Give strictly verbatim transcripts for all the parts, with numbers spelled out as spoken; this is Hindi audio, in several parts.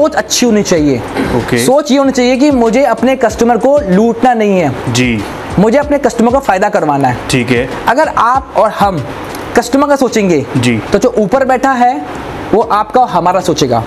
सोच अच्छी होनी चाहिए। ओके। सोच ये होनी चाहिए कि मुझे अपने कस्टमर को लूटना नहीं है जी, मुझे अपने कस्टमर को फायदा करवाना है। ठीक है। अगर आप और हम कस्टमर का सोचेंगे जी, तो जो ऊपर बैठा है वो आपका और हमारा सोचेगा।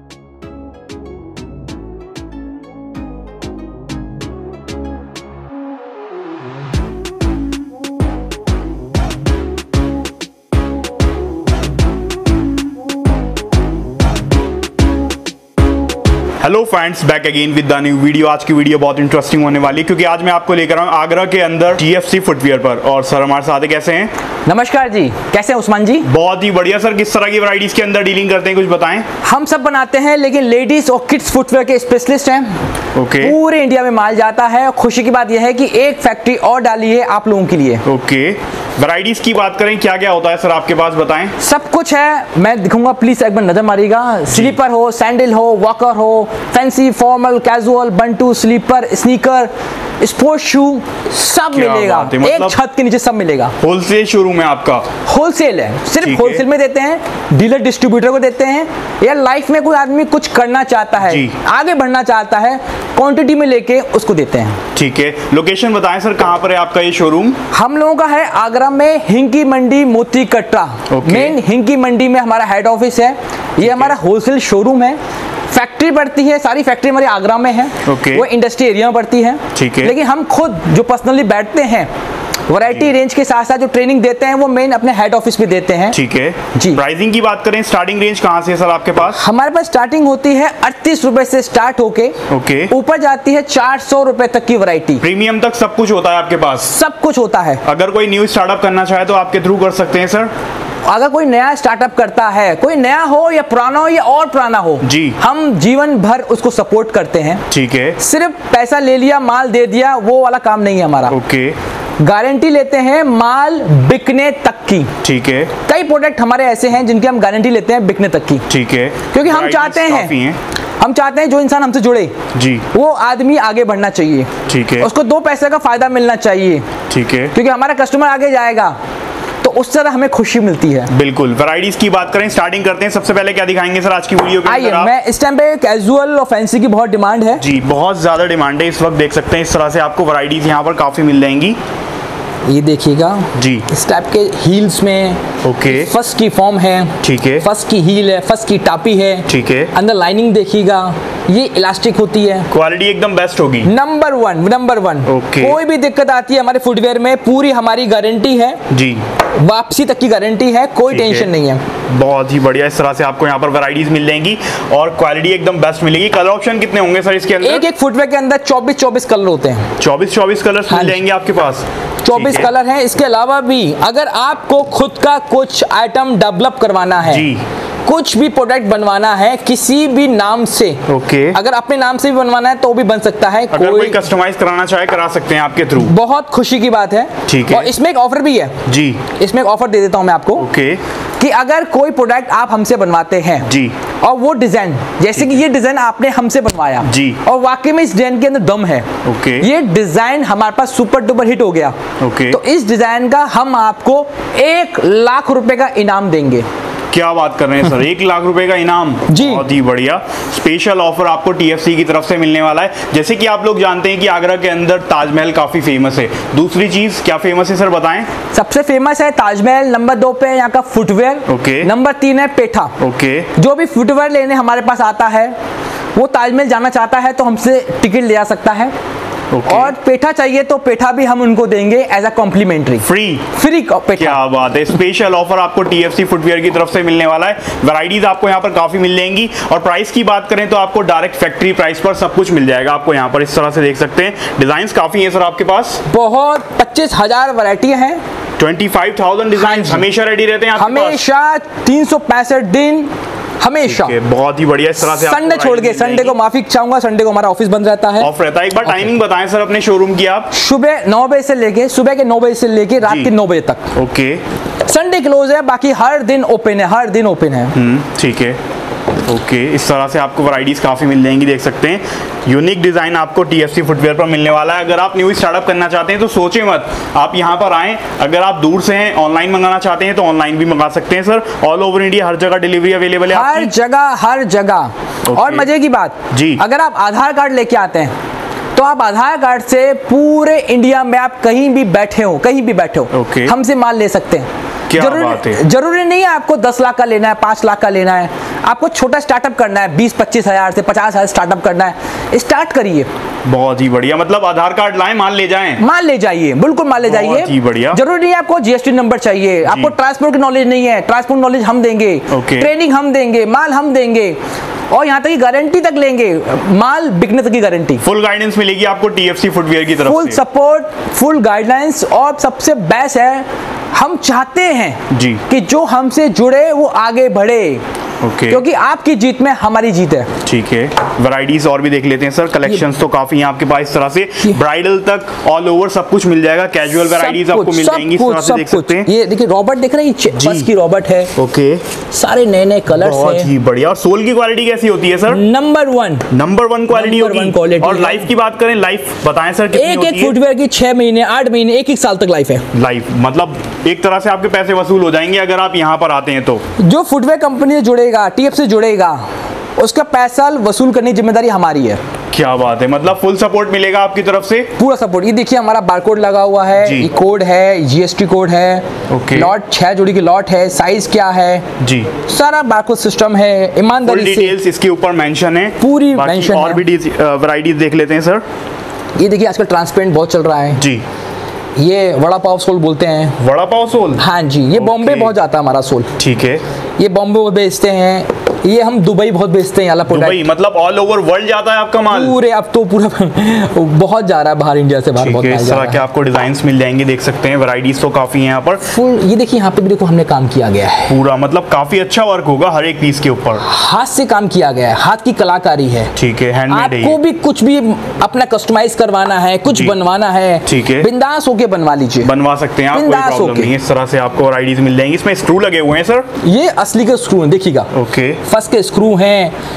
Hello friends, back again with the new video. आज की वीडियो बहुत इंटरेस्टिंग होने वाली है क्योंकि आज मैं आपको लेकर आऊँ आगरा के अंदर टीएफसी फुटवियर पर। और सर हमारे साथ कैसे हैं? नमस्कार जी, कैसे हैं उस्मान जी? बहुत ही बढ़िया सर। किस तरह की वैरायटीज के अंदर डीलिंग करते हैं, कुछ बताएं। हम सब बनाते हैं लेकिन लेडीज और किड्स फुटवेयर के स्पेशलिस्ट हैं। ओके। पूरे इंडिया में माल जाता है। खुशी की बात यह है कि एक फैक्ट्री और डाली है आप लोगों के लिए। ओके। वैरायटीज की बात करें, क्या क्या होता है सर आपके पास, बताएं। सब कुछ है, मैं दिखाऊंगा, प्लीज एक बार नजर मारिएगा। स्लीपर हो, सैंडल हो, वॉकर हो, फैंसी, फॉर्मल, कैजुअल, बंटू, स्लीपर, स्नीकर, स्पोर्ट्स शू, सब मिलेगा। मतलब एक छत के नीचे सब मिलेगा। होलसेल शोरूम है आपका? होलसेल है, सिर्फ होलसेल में देते हैं, डीलर डिस्ट्रीब्यूटर को देते हैं। या लाइफ में कोई आदमी कुछ करना चाहता है, आगे बढ़ना चाहता है, क्वांटिटी में लेके उसको देते हैं। ठीक है। लोकेशन बताएं सर, कहां पर है आपका ये शोरूम? हम लोगों का है आगरा में हिंकी मंडी मोती कटरा। मेन हिंकी मंडी में हमारा हेड ऑफिस है। ये हमारा होलसेल शोरूम है। फैक्ट्री पड़ती है, सारी फैक्ट्री हमारी आगरा में है। okay. वो इंडस्ट्री एरिया में पड़ती है। ठीक है। लेकिन हम खुद जो पर्सनली बैठते हैं, वैरायटी रेंज के साथ साथ जो ट्रेनिंग देते हैं वो मेन अपने हेड ऑफिस में देते हैं। ठीक है जी। प्राइसिंग की बात करें, स्टार्टिंग रेंज कहां से है सर आपके पास? हमारे पास स्टार्टिंग होती है अड़तीस रुपए से स्टार्ट होके ओके ऊपर जाती है चार सौ रुपए तक की वैरायटी। प्रीमियम तक सब कुछ होता है आपके पास? सब कुछ होता है। अगर कोई न्यू स्टार्टअप करना चाहे तो आपके थ्रू कर सकते हैं सर? अगर कोई नया स्टार्टअप करता है, कोई नया हो या पुराना हो या और पुराना हो जी, हम जीवन भर उसको सपोर्ट करते हैं। ठीक है। सिर्फ पैसा ले लिया, माल दे दिया, वो वाला काम नहीं है हमारा। ओके। गारंटी लेते हैं माल बिकने तक की। ठीक है। कई प्रोडक्ट हमारे ऐसे हैं जिनकी हम गारंटी लेते हैं बिकने तक की। ठीक है। क्योंकि हम चाहते हैं, हैं हम चाहते हैं जो इंसान हमसे जुड़े जी, वो आदमी आगे बढ़ना चाहिए। ठीक है। उसको दो पैसे का फायदा मिलना चाहिए। ठीक है। क्योंकि हमारा कस्टमर आगे जाएगा तो उस तरह हमें खुशी मिलती है। बिल्कुल। वैरायटीज की बात करें, स्टार्टिंग करते हैं। सबसे पहले क्या दिखाएंगे सर आज की वीडियो के अंदर? आइए, मैं इस टाइम पे कैजुअल और फैंसी की बहुत डिमांड है जी, बहुत ज्यादा डिमांड है इस वक्त। देख सकते हैं इस तरह से आपको वैरायटीज यहाँ पर काफी मिल जाएंगी। ये देखिएगा जी, इस टाइप के हील्स में ओके फर्स्ट की फॉर्म है। ठीक है। फर्स्ट की हील है, फर्स्ट की टापी है। ठीक है। अंदर लाइनिंग देखिएगा, ये इलास्टिक होती है। क्वालिटी एकदम बेस्ट होगी, number one number one. Okay. कोई भी दिक्कत आती है हमारे फुटवेयर में, पूरी हमारी गारंटी है जी, वापसी तक की गारंटी है, कोई टेंशन नहीं है। बहुत ही बढ़िया। इस तरह से आपको यहाँ पर वैरायटीज मिल जाएंगी और क्वालिटी एकदम बेस्ट मिलेगी। कलर ऑप्शन कितने होंगे सर इसके अंदर? एक एक फुटवेयर के अंदर चौबीस चौबीस कलर होते हैं। चौबीस चौबीस कलर मिल जाएंगे आपके पास? चौबीस कलर हैं। इसके अलावा भी अगर आपको खुद का कुछ आइटम डेवलप करवाना है जी, कुछ भी प्रोडक्ट बनवाना है किसी भी नाम से, ओके, अगर अपने नाम से भी बनवाना है तो भी बन सकता है। अगर कोई, कोई कस्टमाइज कराना चाहे करा सकते हैं आपके थ्रू। बहुत खुशी की बात है। ठीक है। और इसमें एक ऑफर भी है जी, इसमें एक ऑफर दे देता हूं मैं आपको। ओके। कि अगर कोई प्रोडक्ट आप हमसे बनवाते हैं जी, और वो डिजाइन, जैसे कि ये डिजाइन आपने हमसे बनवाया जी, और वाकई में इस डिजाइन के अंदर दम है, ओके, ये डिजाइन हमारे पास सुपर डुपर हिट हो गया, ओके, तो इस डिजाइन का हम आपको एक लाख रुपए का इनाम देंगे। क्या बात कर रहे हैं सर, एक लाख रुपए का इनाम जी, बहुत ही बढ़िया। स्पेशल ऑफर आपको टीएफसी की तरफ से मिलने वाला है। जैसे कि आप लोग जानते हैं कि आगरा के अंदर ताजमहल काफी फेमस है। दूसरी चीज क्या फेमस है सर, बताएं। सबसे फेमस है ताजमहल, नंबर दो पे यहाँ का फुटवेयर, ओके, नंबर तीन है पेठा। ओके। जो भी फुटवेयर लेने हमारे पास आता है वो ताजमहल जाना चाहता है तो हमसे टिकट ले आ सकता है। Okay. और पेठा चाहिए तो पेठा भी हम उनको देंगे as a complimentary, free free पेठा। क्या बात है। स्पेशल ऑफर आपको टीएफसी फुटवियर की तरफ से मिलने वाला है। वैरायटीज आपको यहाँ पर काफी मिल जाएंगी और प्राइस की बात करें तो आपको डायरेक्ट फैक्ट्री प्राइस पर सब कुछ मिल जाएगा आपको यहाँ पर। इस तरह से देख सकते हैं, डिजाइन काफी है सर आपके पास। बहुत पच्चीस हजार वैरायटी है, ट्वेंटी फाइव थाउजेंड डिजाइन हमेशा रेडी रहते हैं हमेशा, तीन सौ पैंसठ दिन हमेशा। बहुत ही बढ़िया। इस तरह से संडे छोड़ के, संडे को माफी चाहूंगा, संडे को हमारा ऑफिस बंद रहता है, ऑफ रहता है। एक बार टाइमिंग बताएं सर अपने शोरूम की आप। सुबह नौ बजे से लेके सुबह के नौ बजे से लेके रात के नौ बजे तक। ओके। संडे क्लोज है, बाकी हर दिन ओपन है, हर दिन ओपन है। ठीक है। ओके, इस तरह से आपको वैरायटीज काफी मिल जाएंगी, देख सकते हैं। यूनिक डिजाइन आपको टीएफसी फुटवेयर पर मिलने वाला है। अगर आप न्यू स्टार्टअप करना चाहते हैं तो सोचे मत, आप यहाँ पर आएँ। अगर आप दूर से हैं, ऑनलाइन मंगाना चाहते हैं तो ऑनलाइन भी मंगा सकते हैं सर। ऑल ओवर इंडिया हर जगह डिलीवरी अवेलेबल है, हर जगह हर जगह। और मजे की बात जी, अगर आप आधार कार्ड लेके आते हैं तो आप आधार कार्ड से पूरे इंडिया में आप कहीं भी बैठे हो, कहीं भी बैठे हो, हमसे माल ले सकते हैं। क्या बात है। जरूरी नहीं है आपको दस लाख का लेना है, पांच लाख का लेना है। आपको छोटा स्टार्टअप करना है, बीस पच्चीस हजार से पचास हजार स्टार्टअप करना है, स्टार्ट करिए। बहुत ही बढ़िया, मतलब आधार कार्ड लाएं, माल ले जाएं। माल ले जाइए, बिल्कुल माल ले जाइए। बहुत ही बढ़िया। जरूरी नहीं है आपको जीएसटी नंबर चाहिए, आपको ट्रांसपोर्ट की नॉलेज नहीं है, ट्रांसपोर्ट नॉलेज हम देंगे, ट्रेनिंग हम देंगे, माल हम देंगे, और यहाँ तक की गारंटी तक लेंगे, माल बिकने तक की गारंटी। फुल गाइडेंस मिलेगी आपको टीएफसी फुटवेयर की तरफ फुल सपोर्ट, फुल गाइडलाइंस। और सबसे बेस्ट है, हम चाहते हैं जी कि जो हमसे जुड़े वो आगे बढ़े। ओके, क्योंकि आपकी जीत में हमारी जीत है। ठीक है, वैरायटीज और भी देख लेते हैं सर। कलेक्शंस तो काफी हैं आपके पास, इस तरह से ब्राइडल तक ऑल ओवर सब कुछ मिल जाएगा। कैजुअल वैरायटीज आपको मिल जाएंगी, इस तरह से देख सकते हैं। ये देखिए रॉबर्ट देख रहे हैं, बस की रॉबर्ट है। ओके, सारे नए नए कलर्स हैं। बहुत ही बढ़िया। और सोल की क्वालिटी कैसी होती है sir? Number one number one quality होगी। और लाइफ की बात करें, लाइफ बताएं सर कितनी होती है? एक एक फुटवेयर की छह महीने आठ महीने एक एक साल तक लाइफ है। लाइफ मतलब एक तरह से आपके पैसे वसूल हो जाएंगे अगर आप यहाँ पर आते हैं तो। जो फुटवेयर कंपनी से जुड़ेगा, टीएफ से जुड़ेगा, उसका पैसा वसूल करने की जिम्मेदारी हमारी है। क्या बात है, मतलब फुल सपोर्ट मिलेगा आपकी तरफ से? पूरा सपोर्ट। ये देखिए हमारा बारकोड लगा हुआ है, ये कोड है, जीएसटी कोड है। ओके, लॉट छह जोड़ी की लॉट है, साइज क्या है जी, सारा बारकोड सिस्टम है, ईमानदारी से डिटेल्स इसके ऊपर मेंशन है, पूरी मेंशन है। और भी वैरायटीज देख लेते हैं सर। ये देखिए आजकल ट्रांसपेरेंट बहुत चल रहा है जी। ये वड़ा पाव सोल बोलते हैं। वड़ा पाव सोल? हाँ जी, ये बॉम्बे बहुत जाता है हमारा सोल। ठीक है, ये बॉम्बे बेचते हैं, ये हम दुबई बहुत बेचते हैं। दुबई मतलब ऑल ओवर वर्ल्ड जाता है आपका माल? पूरे, अब तो पूरा बहुत जा रहा है बाहर, इंडिया से बाहर बहुत इस तरह के आपको डिजाइन्स मिल जाएंगे, देख सकते हैं। वैरायटीज तो काफी हैं यहाँ पर। फुल ये देखिए यहाँ पे भी देखो हमने काम किया गया है पूरा, मतलब काफी अच्छा वर्क होगा हर एक पीस के ऊपर, हाथ से काम किया गया है, हाथ की कलाकारी है। ठीक है, हैंडमेड है। आपको भी कुछ भी अपना कस्टमाइज करवाना है, कुछ बनवाना है, ठीक है, बिंदास होके बनवा लीजिए, बनवा सकते हैं आप, कोई प्रॉब्लम नहीं है। इस तरह से आपको वैरायटीज मिल जाएंगी। इसमें स्क्रू लगे हुए हैं सर? ये असली के स्क्रू हैं, देखिएगा। ओके, फर्स्ट के स्क्रू हैं,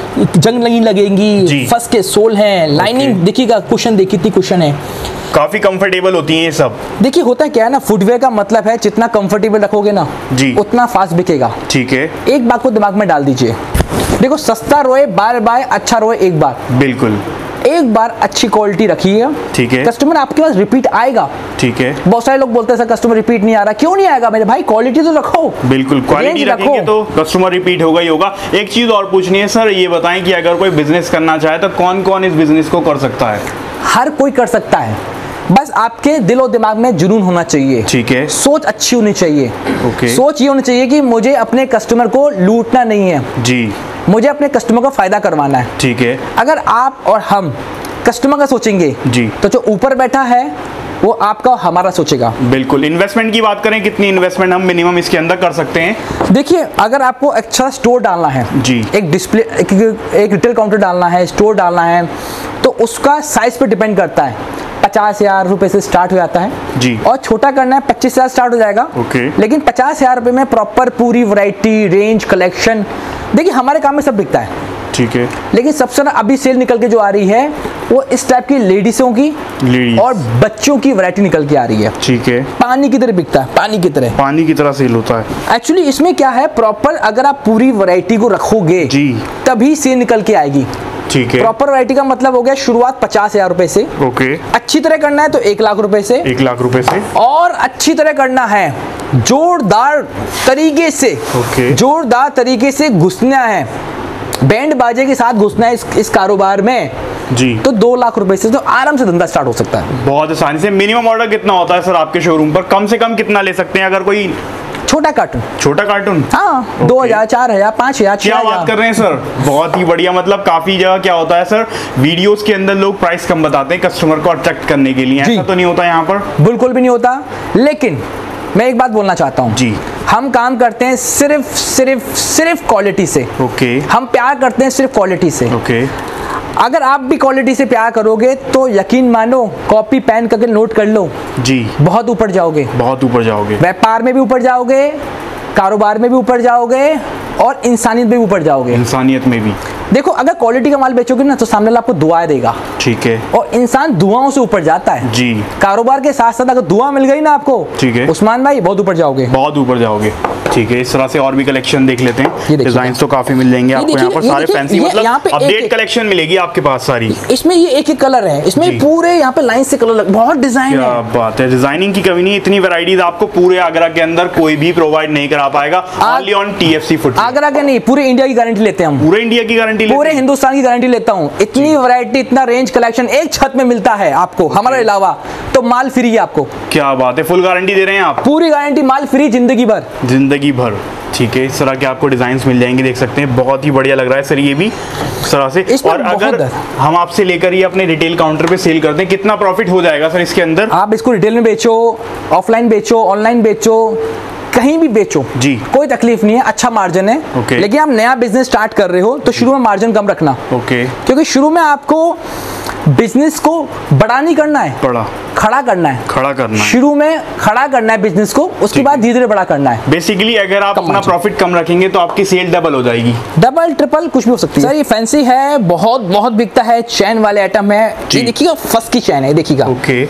जंग नहीं लगेंगी, फर्स्ट के सोल हैं, लाइनिंग देखिएगा, कुशन देखिए कितनी कुशन है, काफी कंफर्टेबल होती हैं ये सब। देखिए होता क्या है ना, फुटवेयर का मतलब है जितना कंफर्टेबल रखोगे ना जी, उतना फास्ट बिकेगा। ठीक है, एक बात को दिमाग में डाल दीजिए, देखो सस्ता रोए बार बार, अच्छा रोए एक बार। बिल्कुल, एक बार अच्छी क्वालिटी रखिए, ठीक है, कस्टमर आपके पास रिपीट आएगा। ठीक है, बहुत सारे लोग बोलते हैं सर कस्टमर रिपीट नहीं आ रहा, क्यों नहीं आएगा मेरे भाई? क्वालिटी तो रखो। बिल्कुल, क्वालिटी रखेंगे तो कस्टमर रिपीट होगा ही होगा। एक चीज और पूछनी है सर, ये बताएं कि अगर कोई बिजनेस करना चाहे तो कौन कौन इस बिजनेस को कर सकता है? हर कोई कर सकता है, बस आपके दिलो दिमाग में जुनून होना चाहिए। ठीक है, सोच अच्छी होनी चाहिए। ओके, सोच ये होनी चाहिए कि मुझे अपने कस्टमर को लूटना नहीं है जी, मुझे अपने कस्टमर को फायदा करवाना है। ठीक है, अगर आप और हम कस्टमर का सोचेंगे जी, तो जो ऊपर बैठा है वो आपका हमारा सोचेगा। बिल्कुल। इन्वेस्टमेंट की बात करें, कितनी इन्वेस्टमेंट हम मिनिमम इसके अंदर कर सकते हैं? देखिए अगर आपको अच्छा स्टोर डालना है जी, एक डिस्प्ले, एक, एक रिटेल काउंटर डालना है, स्टोर डालना है, तो उसका साइज पे डिपेंड करता है। पचास हजार रुपए से स्टार्ट हो जाता है जी, और छोटा करना है पच्चीस हजार स्टार्ट हो जाएगा। ओके, लेकिन पचास हजार रुपए में प्रॉपर पूरी वैरायटी, रेंज, कलेक्शन, देखिए हमारे काम में सब बिकता है। ठीक है, लेकिन सबसे ना अभी सेल निकल के जो आ रही है वो इस टाइप की लेडीजों की और बच्चों की वैरायटी निकल के आ रही है। ठीक है, पानी की तरह बिकता है, पानी की तरह, पानी की तरह सेल होता है। एक्चुअली इसमें क्या है, प्रॉपर अगर आप पूरी वैरायटी को रखोगे जी, तभी सेल निकल के आएगी। ठीक है, प्रॉपर वैरायटी का मतलब हो गया शुरुआत पचास हजार रुपए से। ओके, अच्छी तरह करना है तो एक लाख रुपए से, एक लाख रुपए से, और अच्छी तरह करना है, जोरदार तरीके से, ओके, जोरदार तरीके से घुसना है, बैंड बाजे के साथ घुसना है इस, इस कारोबार में जी, तो दो लाख रुपए से तो आराम से धंधा स्टार्ट हो सकता है, बहुत आसानी से। मिनिमम ऑर्डर कितना होता है सर आपके शोरूम पर? कम से कम कितना ले सकते हैं अगर कोई छोटा कार्टून? छोटा कार्टून, हाँ, दो हजार, चार हजार, पाँच हजार। क्या बात कर रहे हैं सर, बहुत ही बढ़िया। मतलब काफी जगह क्या होता है सर, वीडियोस के अंदर लोग प्राइस कम बताते हैं कस्टमर को अट्रैक्ट करने के लिए, ऐसा तो नहीं होता यहाँ पर? बिल्कुल भी नहीं होता। लेकिन मैं एक बात बोलना चाहता हूँ जी, हम काम करते हैं सिर्फ सिर्फ सिर्फ क्वालिटी से। ओके, हम प्यार करते हैं सिर्फ क्वालिटी से। ओके, अगर आप भी क्वालिटी से प्यार करोगे तो यकीन मानो, कॉपी पेन करके नोट कर लो जी, बहुत ऊपर जाओगे, बहुत ऊपर जाओगे, व्यापार में भी ऊपर जाओगे, कारोबार में भी ऊपर जाओगे, और इंसानियत में भी ऊपर जाओगे। इंसानियत में भी देखो, अगर क्वालिटी का माल बेचोगे ना तो सामने वाला आपको दुआएं देगा। ठीक है। और इंसान दुआओं से ऊपर जाता है जी। कारोबार के साथ साथ अगर दुआ मिल गई ना आपको, ठीक है उस्मान भाई, बहुत ऊपर जाओगे, बहुत ऊपर जाओगे। ठीक है, इस तरह से और भी कलेक्शन देख लेते हैं। डिजाइन तो काफी मिल जाएंगे आपको यहाँ पर, सारे फैंसी, मतलब अपडेट कलेक्शन मिलेगी आपके पास सारी। इसमें ये एक एक कलर है, इसमें पूरे यहाँ पे लाइन से कलर, बहुत डिजाइन है। क्या बात है, डिजाइनिंग की कमी नहीं, इतनी वैरायटीज आपको पूरे आगरा के अंदर कोई भी प्रोवाइड नहीं करा पाएगा। Only on TFC footwear. Agra के नहीं, पूरे इंडिया की गारंटी लेते हैं हम। पूरे इंडिया की गारंटी, पूरे हिंदुस्तान की गारंटी लेता हूँ। इतनी वैरायटी, इतना रेंज, कलेक्शन एक छत में मिलता है आपको हमारे अलावा, तो माल फ्री है आपको। क्या बात है, फुल गारंटी दे रहे हैं आप? पूरी गारंटी, माल फ्री जिंदगी भर। जिंदगी भर। ठीक है, इस तरह के आपको डिजाइन्स मिल जाएंगे, देख सकते हैं, बहुत ही बढ़िया लग रहा है सर ये भी इस तरह से। और अगर हम आपसे लेकर ये अपने रिटेल काउंटर पे सेल करते हैं, कितना प्रॉफिट हो जाएगा सर इसके अंदर? आप इसको रिटेल में बेचो, ऑफलाइन बेचो, ऑनलाइन बेचो, कहीं भी बेचो जी, कोई तकलीफ नहीं है, अच्छा मार्जिन है। okay. लेकिन आप नया बिजनेस स्टार्ट कर रहे हो तो शुरू में मार्जिन कम रखना। okay. क्योंकि शुरू में आपको बिजनेस को बड़ा नहीं करना है, बड़ा खड़ा करना है। खड़ा करना है शुरू में खड़ा करना है बिजनेस को, उसके बाद धीरे धीरे बड़ा करना है। बेसिकली अगर आप अपना प्रॉफिट कम रखेंगे तो आपकी सेल डबल हो जाएगी, डबल ट्रिपल कुछ भी हो सकती है। सर ये फैंसी है, बहुत बहुत बिकता है, चैन वाले आइटम है। ये देखिएगा, फर्स्ट की चैन है, देखिएगा। ओके।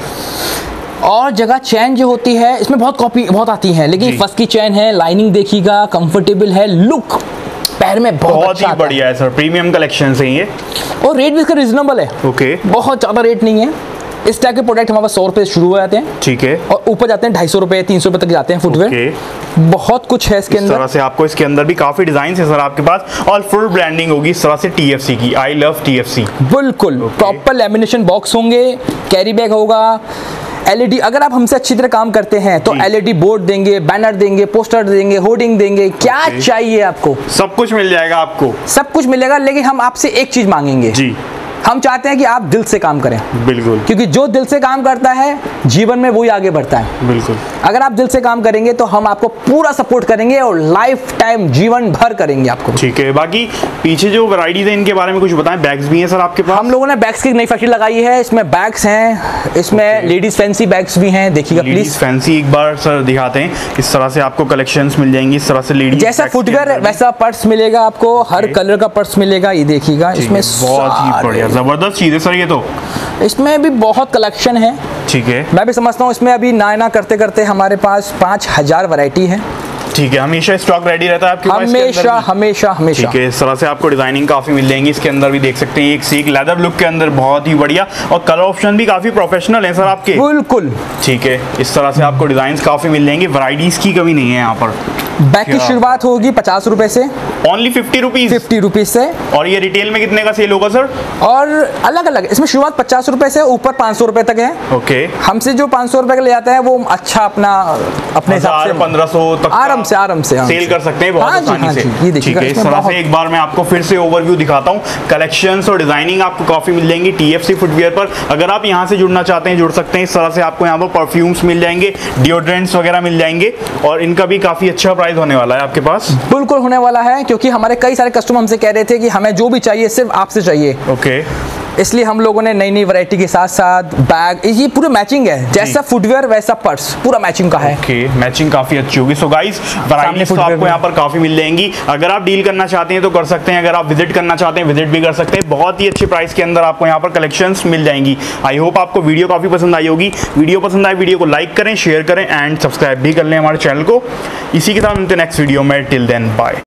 और जगह चैन जो होती है इसमें बहुत कॉपी बहुत आती है, लेकिन फर्स्ट की चैन है, लाइनिंग देखिएगा, कंफर्टेबल है, लुक पैर में बहुत, बहुत अच्छा ही बढ़िया है सर, प्रीमियम कलेक्शन है ये। और रेट भी इसका रीजनेबल है। ओके। बहुत ज़्यादा रेट नहीं है। इस टाइप के प्रोडक्ट हमारे पास सौ रुपए शुरू हो जाते हैं। ठीक है। और ऊपर जाते हैं ढाई सौ रुपए, तीन सौ रुपए तक जाते हैं फुटवेयर। बहुत कुछ है इसके अंदर। इस तरह से आपको इसके अंदर भी काफी डिजाइन है सर आपके पास, और फुल ब्रांडिंग होगी इस तरह से टीएफसी की। I love TFC. बिल्कुल प्रॉपर लैमिनेशन बॉक्स होंगे, कैरी बैग होगा, एलईडी। अगर आप हमसे अच्छी तरह काम करते हैं तो एलईडी बोर्ड देंगे, बैनर देंगे, पोस्टर देंगे, होर्डिंग देंगे, क्या चाहिए आपको सब कुछ मिल जाएगा आपको, सब कुछ मिलेगा। लेकिन हम आपसे एक चीज मांगेंगे जी, हम चाहते हैं कि आप दिल से काम करें। बिल्कुल। क्योंकि जो दिल से काम करता है जीवन में वही आगे बढ़ता है। बिल्कुल। अगर आप दिल से काम करेंगे तो हम आपको पूरा सपोर्ट करेंगे और लाइफ टाइम जीवन भर करेंगे आपको। ठीक है। बाकी पीछे जो वैरायटीज है इनके बारे में कुछ बताएं। बैग्स भी हैं सर आपके पास? हम लोगों ने बैग्स की नई फैक्ट्री लगाई है, इसमें बैग्स हैं, इसमें लेडीज फैंसी बैग्स भी हैं, देखिएगा प्लीज। फैंसी एक बार सर दिखाते हैं। इस तरह से आपको कलेक्शंस मिल जाएंगी, इस तरह से लेडीज जैसा फुटवेयर वैसा पर्स मिलेगा आपको, हर कलर का पर्स मिलेगा। ये देखिएगा, इसमें बहुत ही बढ़िया जबरदस्त चीज है सर ये तो। इसमें भी बहुत कलेक्शन है। ठीक है। मैं भी समझता हूँ इसमें अभी ना ना करते करते हमारे पास पाँच हजार वैरायटी है। ठीक है। हमेशा स्टॉक रेडी रहता है आपके पास? हमेशा हमेशा हमेशा। ठीक है। इस तरह से आपको डिजाइनिंग काफी मिल जाएंगी। इसके अंदर भी देख सकते हैं एक से एक लेदर लुक के अंदर, बहुत ही बढ़िया, और कलर ऑप्शन भी काफी प्रोफेशनल है सर आपके। बिल्कुल। ठीक है। इस तरह से आपको डिजाइन काफी मिल जाएंगे, वैरायटीज की कमी नहीं है यहाँ पर। बैग की शुरुआत होगी पचास रुपए से, only fifty rupees fifty rupees से। और ये रिटेल में कितने का सेल होगा सर? और अलग अलग, इसमें शुरुआत पचास रुपए से ऊपर पाँच सौ रुपए तक है। ओके। हमसे जो पाँच सौ रुपए का ले जाता है वो अच्छा अपना अपने हिसाब से पंद्रह सौ तक आराम से आराम से सेल कर सकते हैं बहुत आसानी से। ये देखिए, इस तरह से एक बार मैं आपको फिर से ओवरव्यू दिखाता हूँ। कलेक्शंस और डिजाइनिंग आपको काफी मिल जाएंगी टीएफसी फुटवियर पर। अगर आप यहाँ से जुड़ना चाहते हैं जुड़ सकते हैं। इस तरह से आपको यहाँ पर परफ्यूम्स मिल जाएंगे, डिओड्रेंट्स वगैरह मिल जाएंगे, और इनका भी काफी अच्छा प्राइस होने वाला है आपके पास। बिल्कुल होने वाला है, क्योंकि हमारे कई सारे कस्टमर हमसे कह रहे थे कि हमें जो भी चाहिए सिर्फ आपसे चाहिए। ओके। इसलिए हम लोगों ने नई नई वैरायटी के साथ साथ बैग, ये पूरे मैचिंग है, जैसा फुटवेयर वैसा पर्स, पूरा मैचिंग का है। ओके। मैचिंग काफी अच्छी होगी। सो गाइस वैरायटीज तो आपको यहाँ पर काफी मिल जाएंगी। अगर आप डील करना चाहते हैं तो कर सकते हैं, अगर आप विजिट करना चाहते हैं विजिट भी कर सकते हैं। बहुत ही अच्छे प्राइस के अंदर आपको यहाँ पर कलेक्शंस मिल जाएंगी। आई होप आपको वीडियो काफी पसंद आई होगी। वीडियो पसंद आए वीडियो को लाइक करें, शेयर करें एंड सब्सक्राइब भी कर लें हमारे चैनल को। इसी के साथ मिलते हैं नेक्स्ट वीडियो में। Till then bye.